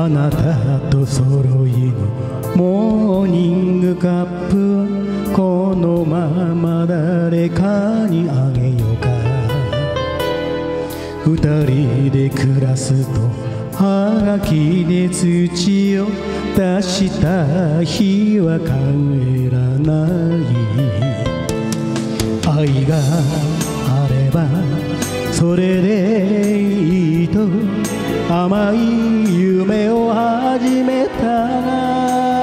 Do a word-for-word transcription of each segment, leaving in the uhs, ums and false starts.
あなたと揃いのモーニングカップをこのまま誰かにあげようか。二人で暮らすとはがきで土を出した日は帰らない。愛があればそれでいいと甘い夢を始めたが、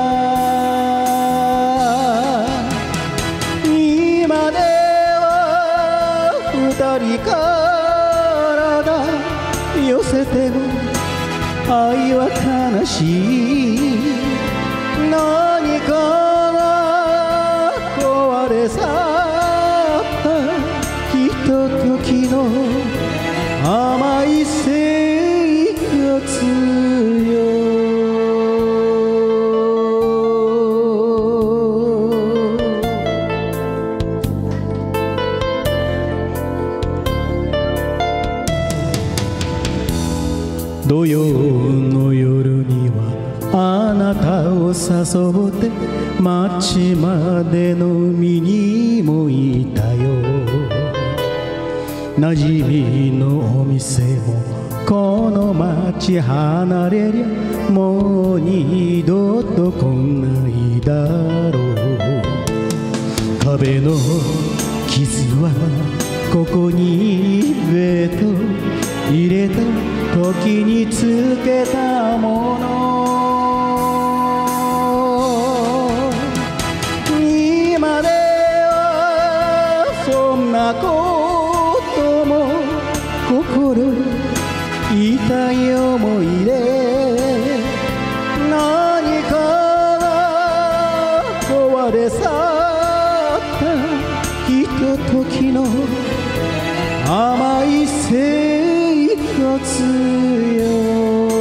今では二人体寄せても愛は悲しい。何かが壊れ去ったひとときの甘い生活よ。土曜の夜にはあなたを誘って街まで飲みにも行ったよ。馴染みのお店もこの街離れりゃもう二度と来ないだろう。壁の傷はここにベット入れた時につけたもの。今ではそんなことも心痛い思いで、何かが壊れ去ったひとときの甘い生活よ。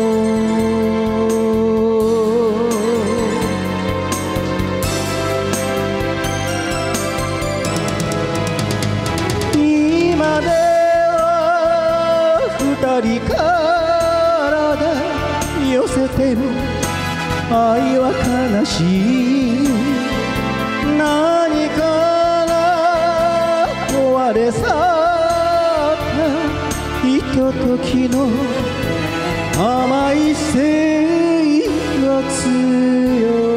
今では二人体寄せても愛は悲しい。何かが壊れ去ったひとときの甘い生活よ。